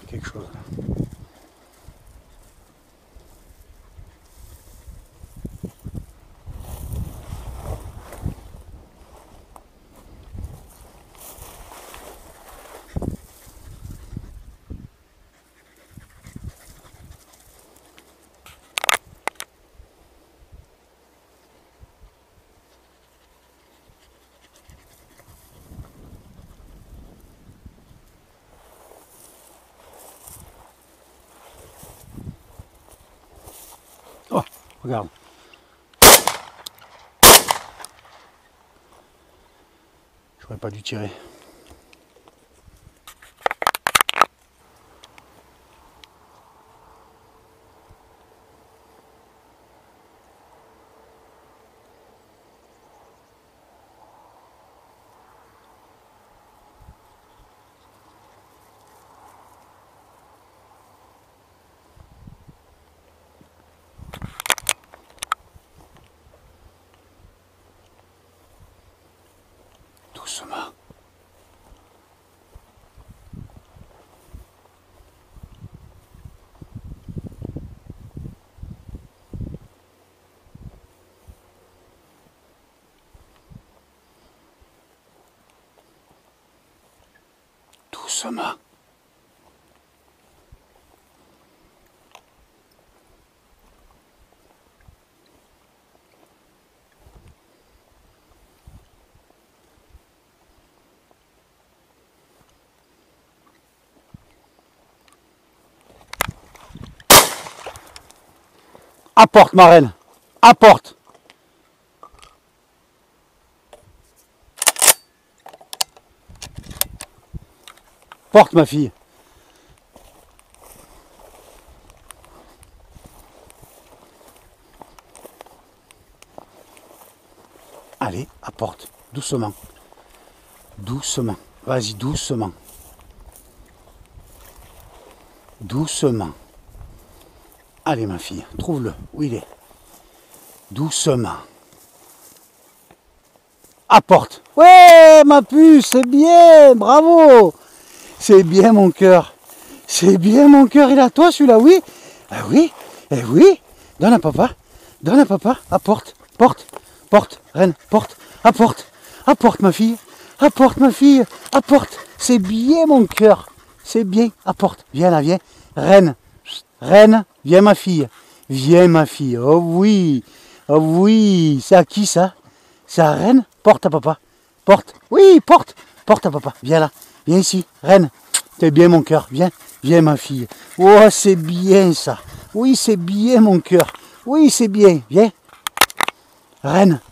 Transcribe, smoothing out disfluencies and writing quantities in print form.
quelque chose. Oh, regarde. J'aurais pas dû tirer. Doucement. Doucement. Apporte ma reine, apporte. Porte ma fille. Allez, apporte, doucement. Doucement, vas-y, doucement. Doucement. Allez ma fille, trouve-le, où il est. Doucement. Apporte. Ouais, ma puce, c'est bien, bravo. C'est bien mon cœur. C'est bien mon cœur, il est à toi celui-là, oui. Ah oui, eh oui. Donne à papa, apporte, porte, porte, reine, porte, apporte, apporte ma fille, apporte. C'est bien mon cœur, c'est bien, apporte, viens là, viens. Reine, reine, viens ma fille, oh oui, c'est à qui ça? C'est à reine, porte à papa, porte, oui, porte à papa, viens là, viens ici, reine, t'es bien mon cœur, viens ma fille, oh c'est bien ça, oui c'est bien mon cœur, oui c'est bien, viens, reine,